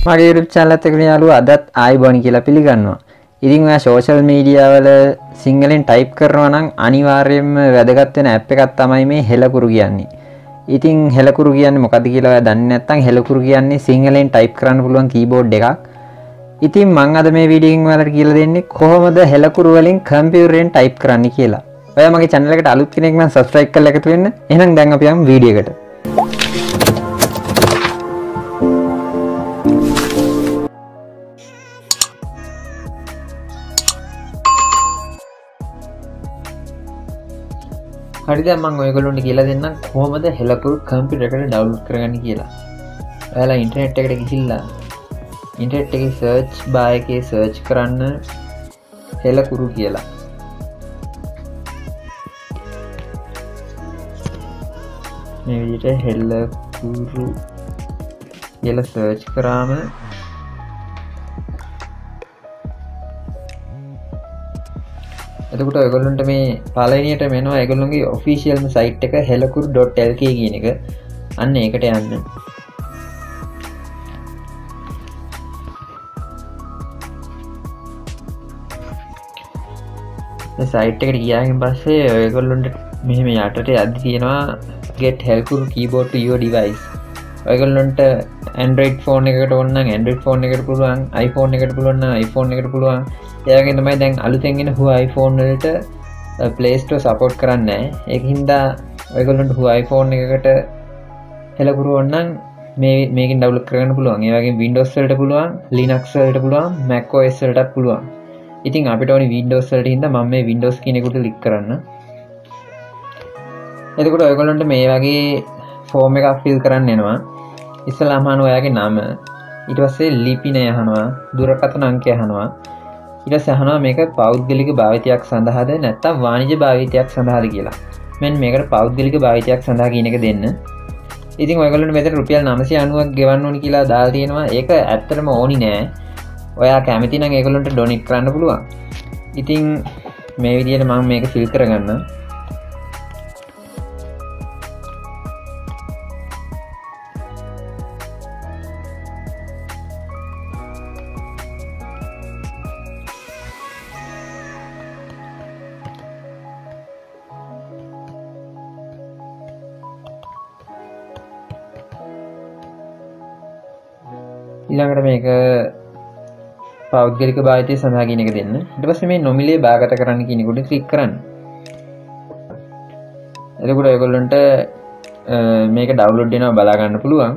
මගේ YouTube channel එකත් එක්ක යාළුවෝ අදත් ආයිබෝන් කියලා පිළිගන්නවා. ඉතින් ඔයා social media වල සිංහලෙන් type කරනවා නම් අනිවාර්යයෙන්ම වැදගත් වෙන app එකක් තමයි මේ හෙලකුරු කියන්නේ. ඉතින් හෙලකුරු කියන්නේ මොකද්ද කියලා ඔයා දන්නේ නැත්නම් හෙලකුරු කියන්නේ සිංහලෙන් type කරන්න පුළුවන් keyboard එකක්. ඉතින් මම අද මේ වීඩියෝ එකෙන් ඔයාලට කියලා දෙන්නේ කොහොමද හෙලකුරු වලින් කම්පියුටරෙන් type කරන්න කියලා. ඔයා මගේ channel එකට අලුත් කෙනෙක් නම් subscribe කරලා එකතු වෙන්න. එහෙනම් දැන් අපි යමු වීඩියෝ එකට. හරි දැන් මම ඔයගොල්ලන්ට කියලා දෙන්නම් කොහොමද හෙලකුරු කම්පියුටර් එකට ඩවුන්ලෝඩ් කරගන්නේ කියලා. ඔයාලා ඉන්ටර්නෙට් එකට ගිහිල්ලා ඉන්ටර්නෙට් එකේ සර්ච් බාර් එකේ සර්ච් කරන්න හෙලකුරු කියලා. මේ විදිහට හෙලකුරු කියලා සර්ච් කරාම එතකොට ඔයගොල්ලන්ට මේ පළවෙනියට මෙනවා ඒගොල්ලන්ගේ ඔෆිෂියල්ම සයිට් එක helakuru.lk කියන එක. අන්න ඒකට යන්න. මේ සයිට් එකට ගියායින් පස්සේ ඔයගොල්ලන්ට මෙහෙම යටට යද්දි තියෙනවා get helakuru keyboard to your device. ඔයගොල්ලන්ට Android phone එකකට ඕන නම් Android phone එකට පුළුවන්, iPhone එකට පුළුවන් නම් iPhone එකට පුළුවන්. ඒ වගේ තමයි දැන් අලුතෙන් එන Huawei phone වලට Play Store support කරන්නේ නැහැ. ඒකින්ද ඔයගොල්ලන්ට Huawei phone එකකට හෙලකුරු ඕන නම් මේකෙන් download කරගන්න පුළුවන්. ඒ වගේම Windows වලට පුළුවන්, Linux වලට පුළුවන්, Mac OS වලටත් පුළුවන්. ඉතින් අපිට ඕනේ Windows වලට හින්දා මම මේ Windows කියන එකට ක්ලික් කරන්න. එතකොට ඔයගොල්ලන්ට මේ වගේ ෆෝම් එකක් ෆිල් කරන්න එනවා. ඉස්සලාම අහනවා ඔයාගේ නම, ඊට පස්සේ ලිපිනය අහනවා, දුරකථන අංකය අහනවා. ඊට පස්සේ අහනවා මේක පෞද්ගලික භාවිතයක් සඳහාද නැත්නම් වාණිජ භාවිතයක් සඳහාද කියලා. මෙන්න මේකට පෞද්ගලික භාවිතයක් සඳහා කියන එක දෙන්න. ඉතින් ඔයගොල්ලන්ට මෙතන රුපියල් 990ක් ගෙවන්න ඕනි කියලා දාලා තියෙනවා. ඒක ඇත්තටම ඕනි නෑ. ඔයා කැමති නම් ඒගොල්ලන්ට ඩොනේට් කරන්න පුළුවන්. ඉතින් මේ විදිහට මම මේක ෆිල් කරගන්නම්. ඊළඟට මේක පෞද්ගලික භාවිතය සඳහා කියන එක දෙන්න. ඊට පස්සේ මේ නොමිලේ භාගත කරන්න කියන එකට ක්ලික් කරන්න. එතකොට ඔයගොල්ලන්ට මේක ඩවුන්ලෝඩ් වෙනවා බලා ගන්න පුළුවන්.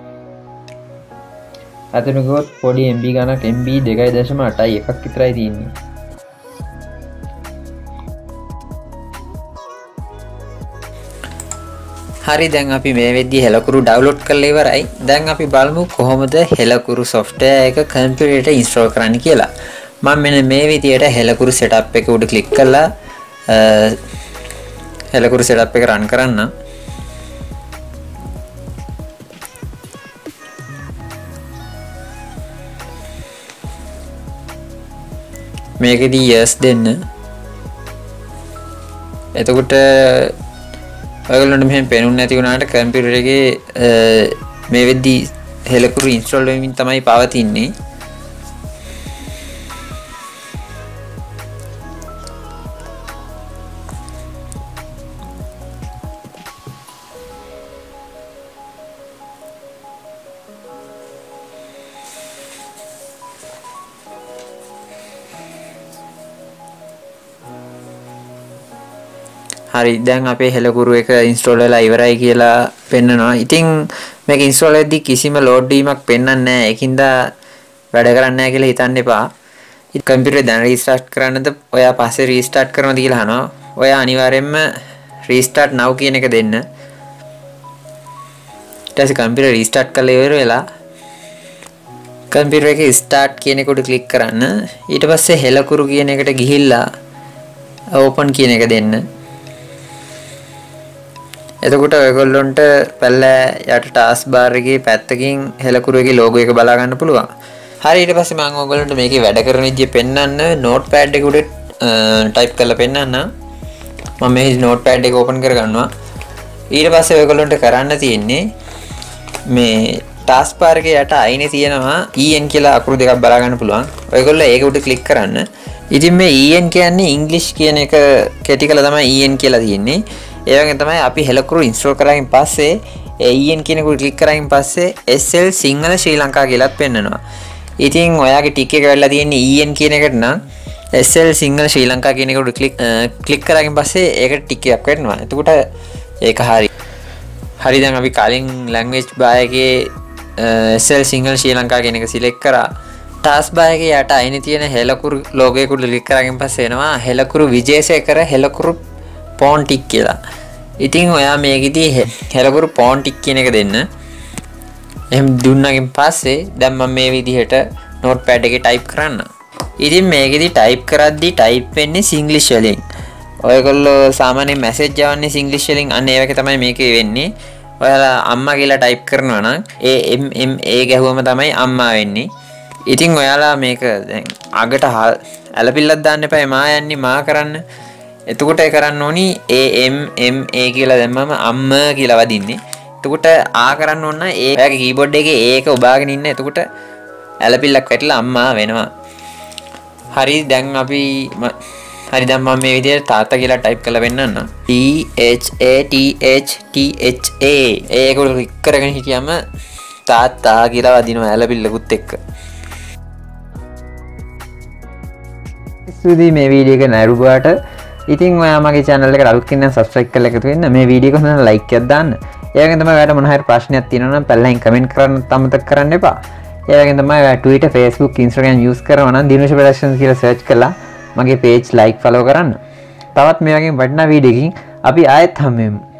අතන ගියොත් පොඩි MB ගණක් MB 2.8 එකක් විතරයි තියෙන්නේ. හරි දැන් අපි මේ වෙද්දී හෙලකුරු ඩවුන්ලෝඩ් කරලා ඉවරයි. දැන් අපි බලමු කොහොමද හෙලකුරු software එක කම්පියුටරේට ඉන්ස්ටෝල් කරන්න කියලා. මම මෙන්න මේ විදියට හෙලකුරු setup එක උඩ ක්ලික් කරලා හෙලකුරු setup එක run කරන්න. මේකෙදී yes දෙන්න. එතකොට ඔයගොල්ලන්ට මෙහෙම පේනුනේ නැති වුණාට කම්පියුටර් එකේ මේ වෙද්දී හෙලකුරු ඉන්ස්ටෝල් වෙමින් තමයි පවතින්නේ. හරි දැන් අපේ හෙලකුරු එක ඉන්ස්ටෝල් වෙලා ඉවරයි කියලා පෙන්නනවා. ඉතින් මේක ඉන්ස්ටෝල් වෙද්දී කිසිම ලෝඩ් වීමක් පෙන්වන්නේ නැහැ. ඒකින්ද වැඩ කරන්නේ නැහැ කියලා හිතන්න එපා. ඉතින් කම්පියුටර් දැන් රීස්ටාර්ට් කරන්නද ඔයා පස්සේ රීස්ටාර්ට් කරනවද කියලා අහනවා. ඔයා අනිවාර්යයෙන්ම රීස්ටාර්ට් now කියන එක දෙන්න. ඊට පස්සේ කම්පියුටර් රීස්ටාර්ට් කරලා ඉවර වෙලා කම්පියුටර් එකේ ස්ටාර්ට් කියන එකට ක්ලික් කරන්න. ඊට පස්සේ හෙලකුරු කියන එකට ගිහිල්ලා ඕපන් කියන එක දෙන්න. එතකොට ඔයගොල්ලන්ට පල්ලෑ යට ටාස්ක් බාර් එකේ පැත්තකින් හෙලකුරු එකේ ලෝගෝ එක බලා ගන්න පුළුවන්. හරි ඊට පස්සේ මම ඔයගොල්ලන්ට මේකේ වැඩ කරන විදිය පෙන්වන්න නෝට්පෑඩ් එක උඩ ටයිප් කරලා පෙන්වන්න. මම මේ නෝට්පෑඩ් එක ඕපන් කර ගන්නවා. ඊට පස්සේ ඔයගොල්ලන්ට කරන්න තියෙන්නේ මේ ටාස්ක් බාර් එකේ යට අයිනේ තියෙනවා EN කියලා අකුරු දෙකක් බලා ගන්න පුළුවන්. ඔයගොල්ලෝ ඒක උඩ ක්ලික් කරන්න. ඉතින් මේ EN කියන්නේ ඉංග්‍රීසි කියන එක කැටි කරලා තමයි EN කියලා තියෙන්නේ. ඒ වගේ තමයි අපි හෙලකුරු ඉන්ස්ටෝල් කරායින් පස්සේ EN කියන එක ක්ලික් කරායින් පස්සේ SL සිංහල ශ්‍රී ලංකා කියලාත් පෙන්නනවා. ඉතින් ඔයාගේ ටික් එක වෙලා තියෙන්නේ EN කියන එකට නම් SL සිංහල ශ්‍රී ලංකා කියන එක උඩ ක්ලික් කරායින් පස්සේ ඒකට ටික් එකක් වෙනවා. එතකොට ඒක හරි. හරි දැන් අපි කලින් ලැන්ග්වේජ් බාර් එකේ SL සිංහල ශ්‍රී ලංකා කියන එක සිලෙක්ට් කරා. ටාස්ක් බාර් එකේ යට අයිනේ තියෙන හෙලකුරු ලෝගෝ එක උඩ ක්ලික් කරාගෙන පස්සේ එනවා හෙලකුරු විජේසේකර හෙලකුරු ෆෝන් ටික් කියලා. ඉතින් ඔයා මේකෙදි හෙලකුරු ෆෝන් ටික් කියන එක දෙන්න. එහෙම දුන්නාගෙන් පස්සේ දැන් මම මේ විදිහට නෝට්පෑඩ් එකේ ටයිප් කරන්න. ඉතින් මේකෙදි ටයිප් කරද්දි ටයිප් වෙන්නේ සිංග්ලිෂ් වලින්. ඔයගොල්ලෝ සාමාන්‍යයෙන් මැසේජ් යවන්නේ සිංග්ලිෂ් වලින්. අන්න ඒ වගේ තමයි මේකේ වෙන්නේ. ඔයාලා අම්මා කියලා ටයිප් කරනවා නම් ඒ ගැහුවම තමයි අම්මා වෙන්නේ. ඉතින් ඔයාලා මේක දැන් අගට ඇලපිල්ලක් දාන්න එපා. මා යන්නේ මා කරන්න. එතකොට ඒ කරන්න ඕනි A කියලා දැම්මම අම්ම කියලා වදින්නේ. එතකොට ආ කරන්න ඕන ඒ ඔයාගේ කීබෝඩ් එකේ ඒක ඔබාගෙන ඉන්න. එතකොට ඇලපිල්ලක් වැටිලා අම්මා වෙනවා. හරි දැන් මම මේ විදිහට තාත්තා කියලා ටයිප් කරලා පෙන්නන්න. THATHTHA ඒක ක්ලික් කරගෙන හිටියම තාත්තා කියලා වදිනවා ඇලපිල්ලකුත් එක්ක. ස්තුතියි මේ වීඩියෝ එක නෑරුවාට. ඉතින් ඔයා මගේ channel එකට අලුත් කෙනෙක් subscribe කරලා එකතු වෙන්න. මේ වීඩියෝ එක හොඳට like එකක් දාන්න. ඒ වගේම තමයි ඔයාලට මොන හරි ප්‍රශ්නයක් තියෙනවා නම් පළවෙනියෙන් comment කරන්න අමතක කරන්න එපා. ඒ වගේම තමයි ඔයා Twitter, Facebook, Instagram use කරනවා නම් දිනුෂ productions කියලා search කරලා මගේ page like follow කරන්න. තවත් මේ වගේ වටිනා වීඩියෝ එකකින් අපි ආයෙත් හම්බෙමු.